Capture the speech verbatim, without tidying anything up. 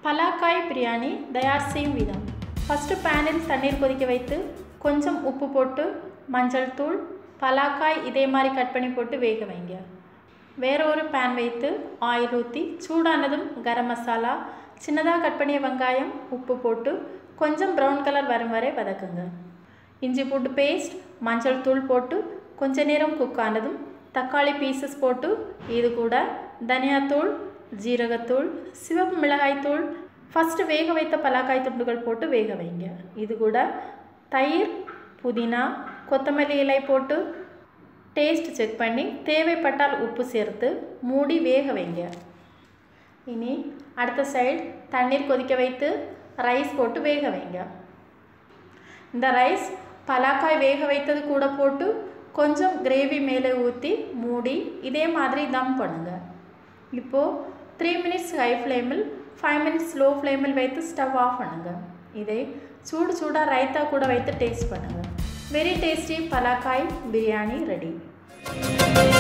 பலாக்காய் பிரியாணி தயார் செய்யும் விதம். ஃபஸ்ட்டு பேனில் தண்ணீர் கொதிக்க வைத்து கொஞ்சம் உப்பு போட்டு மஞ்சள் தூள் பலாக்காய் இதே மாதிரி கட் பண்ணி போட்டு வேக வைங்க. வேறு ஒரு பேன் வைத்து ஆயில் ஊற்றி சூடானதும் கரம் மசாலா சின்னதாக கட் பண்ணிய வெங்காயம் உப்பு போட்டு கொஞ்சம் ப்ரௌன் கலர் வரும் வரை வதக்குங்க. இஞ்சி பூண்டு பேஸ்ட் மஞ்சள் தூள் போட்டு கொஞ்ச நேரம் குக் ஆனதும் தக்காளி பீசஸ் போட்டு இது கூட தனியாத்தூள் ஜீரகத்தூள் சிவப்பு மிளகாய் தூள் ஃபஸ்ட்டு வேக வைத்த பலாக்காய் துண்டுகள் போட்டு வேக வைங்க. இது கூட தயிர் புதினா கொத்தமல்லி இலை போட்டு டேஸ்ட் செக் பண்ணி தேவைப்பட்டால் உப்பு சேர்த்து மூடி வேக வைங்க. இனி அடுத்த சைடு தண்ணீர் கொதிக்க வைத்து ரைஸ் போட்டு வேக வைங்க. இந்த ரைஸ் பலாக்காய் வேக வைத்தது கூட போட்டு கொஞ்சம் கிரேவி மேலே ஊற்றி மூடி இதே மாதிரி தம் பண்ணுங்கள். இப்போது த்ரீ மினிட்ஸ் ஹை ஃப்ளேமில் ஃபைவ் மினிட்ஸ் லோ ஃப்ளேமில் வைத்து ஸ்டவ் ஆஃப் பண்ணுங்கள். இதை சூடு சூடாக ரைத்தா கூட வைத்து டேஸ்ட் பண்ணுங்கள். வெரி டேஸ்டி பலாக்காய் பிரியாணி ரெடி.